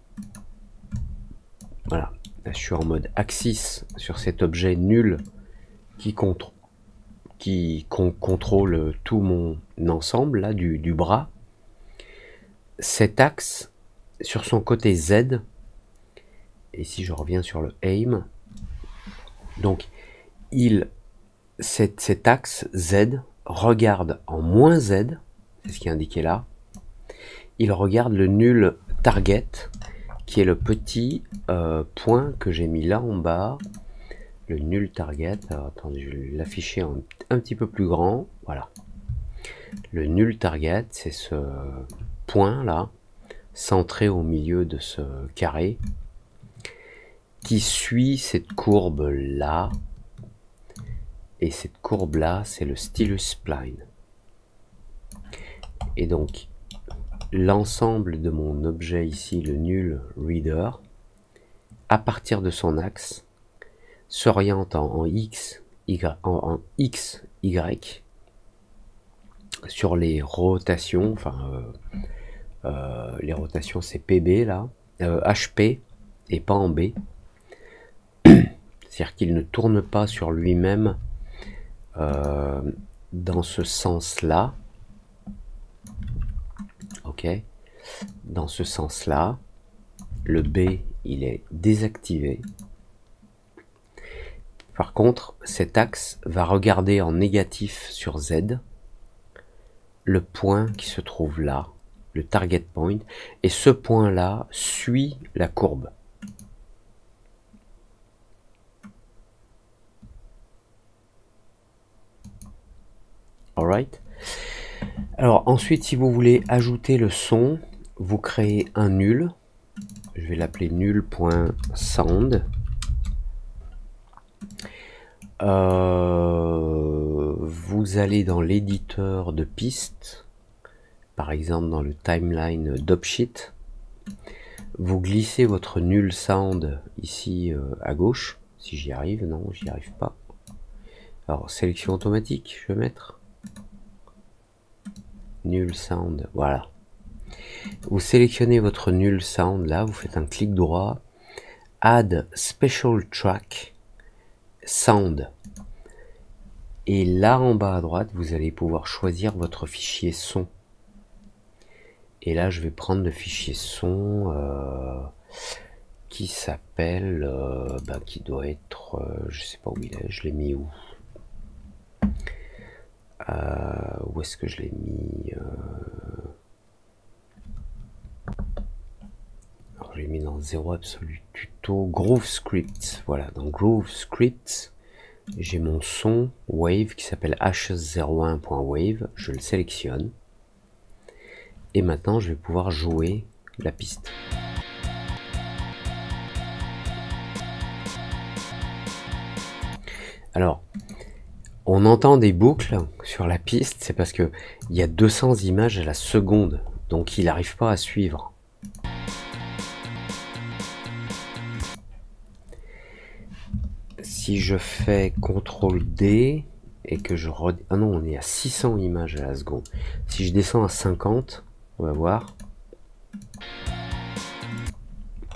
voilà, là, je suis en mode axis sur cet objet nul qui, contre, qui con, contrôle tout mon ensemble là, du, du bras. Cet axe, sur son côté Z, et si je reviens sur le aim, donc il, cet, cet axe Z regarde en moins Z, c'est ce qui est indiqué là, il regarde le nul target, qui est le petit euh, point que j'ai mis là en bas, le nul target. Alors, attendez, je vais l'afficher un, un petit peu plus grand, voilà. Le nul target, c'est ce point là, centré au milieu de ce carré, qui suit cette courbe là, et cette courbe là, c'est le stylus spline. Et donc, l'ensemble de mon objet ici, le nul reader, à partir de son axe, s'oriente en, en X, Y, en, en X, Y, sur les rotations, enfin, euh, euh, les rotations c'est P B là, euh, H P et pas en B. C'est-à-dire qu'il ne tourne pas sur lui-même euh, dans ce sens-là. Ok, dans ce sens-là, le B il est désactivé. Par contre, cet axe va regarder en négatif sur Z le point qui se trouve là, le target point, et ce point-là suit la courbe. Alright. Alors ensuite, si vous voulez ajouter le son, vous créez un nul. Je vais l'appeler nul.sound. Euh, vous allez dans l'éditeur de pistes, par exemple dans le timeline d'Opsheet, vous glissez votre nul sound ici euh, à gauche, si j'y arrive. Non, j'y arrive pas. Alors sélection automatique, je vais mettre nul sound, voilà. Vous sélectionnez votre nul sound là, vous faites un clic droit, add special track sound, et là en bas à droite vous allez pouvoir choisir votre fichier son. Et là je vais prendre le fichier son euh, qui s'appelle euh, bah, qui doit être euh, je sais pas où il est, je l'ai mis où euh, où est-ce que je l'ai mis euh... Alors je l'ai mis dans zéro absolu tuto, Groove Script. Voilà, dans Groove Script j'ai mon son wave qui s'appelle h zéro un point wave, je le sélectionne et maintenant je vais pouvoir jouer la piste. Alors on entend des boucles sur la piste, c'est parce que il y a deux cents images à la seconde, donc il n'arrive pas à suivre. Si je fais contrôle D et que je re... ah non, on est à six cents images à la seconde. Si je descends à cinquante, on va voir.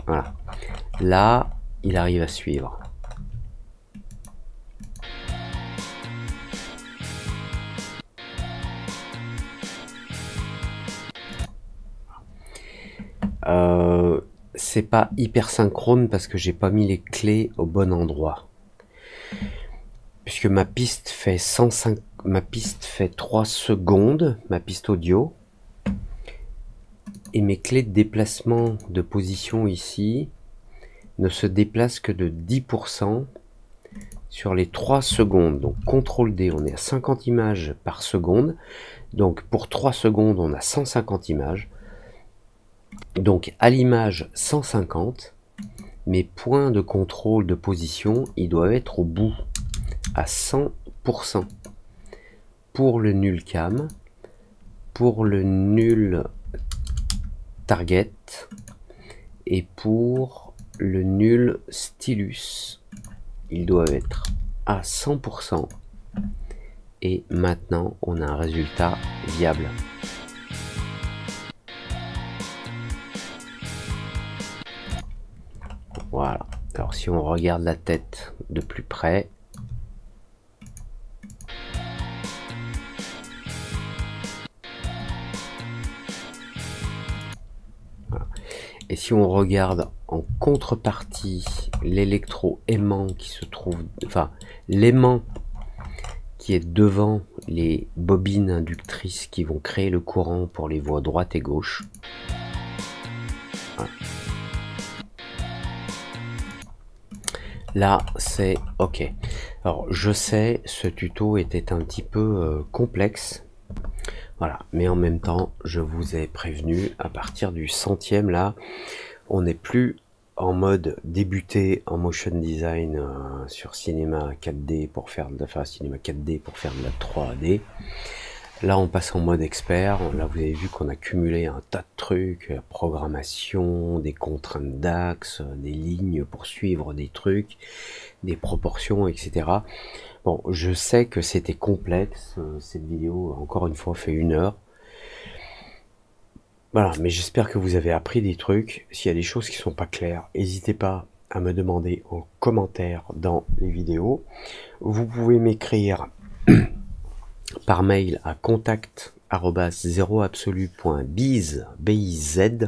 Voilà. Là, il arrive à suivre. Euh, c'est pas hyper synchrone parce que j'ai pas mis les clés au bon endroit. Puisque ma piste fait cent cinq, ma piste fait trois secondes, ma piste audio. Et mes clés de déplacement de position ici ne se déplacent que de dix pour cent sur les trois secondes. Donc contrôle D, on est à cinquante images par seconde. Donc pour trois secondes, on a cent cinquante images. Donc à l'image cent cinquante, mes points de contrôle de position, ils doivent être au bout, à cent pour cent. Pour le nul cam, pour le nul target et pour le nul stylus, ils doivent être à cent pour cent. Et maintenant, on a un résultat viable. Voilà. Alors si on regarde la tête de plus près, voilà. Et si on regarde en contrepartie l'électro-aimant qui se trouve, enfin l'aimant qui est devant les bobines inductrices qui vont créer le courant pour les voies droite et gauche. Voilà. Là, c'est OK. Alors, je sais, ce tuto était un petit peu euh, complexe. Voilà. Mais en même temps, je vous ai prévenu, à partir du centième, là, on n'est plus en mode débuter en motion design euh, sur cinéma quatre D pour faire de, enfin, cinéma quatre D pour faire de la trois D. Là, on passe en mode expert. Là, vous avez vu qu'on a cumulé un tas de trucs, la programmation, des contraintes d'axe, des lignes pour suivre des trucs, des proportions, et cetera. Bon, je sais que c'était complexe. Cette vidéo, encore une fois, fait une heure. Voilà, mais j'espère que vous avez appris des trucs. S'il y a des choses qui sont pas claires, n'hésitez pas à me demander en commentaire dans les vidéos. Vous pouvez m'écrire par mail à contact arobase zéro absolu point biz, B I Z.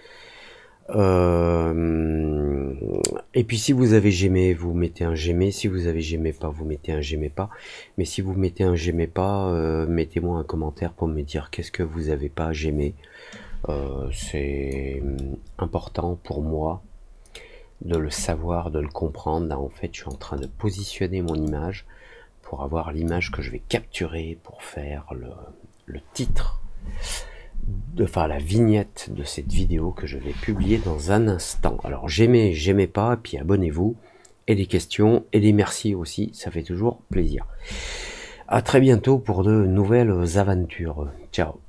Euh, et puis si vous avez j'aimé, vous mettez un j'aimé. Si vous avez j'aimé pas, vous mettez un j'aimé pas. Mais si vous mettez un j'aimé pas, euh, mettez-moi un commentaire pour me dire qu'est-ce que vous avez pas j'aimé. Euh, c'est important pour moi de le savoir, de le comprendre. Là en fait je suis en train de positionner mon image pour avoir l'image que je vais capturer pour faire le, le titre, de, enfin la vignette de cette vidéo que je vais publier dans un instant. Alors j'aimais, j'aimais pas, et puis abonnez-vous, et des questions, et des merci aussi, ça fait toujours plaisir. À très bientôt pour de nouvelles aventures. Ciao.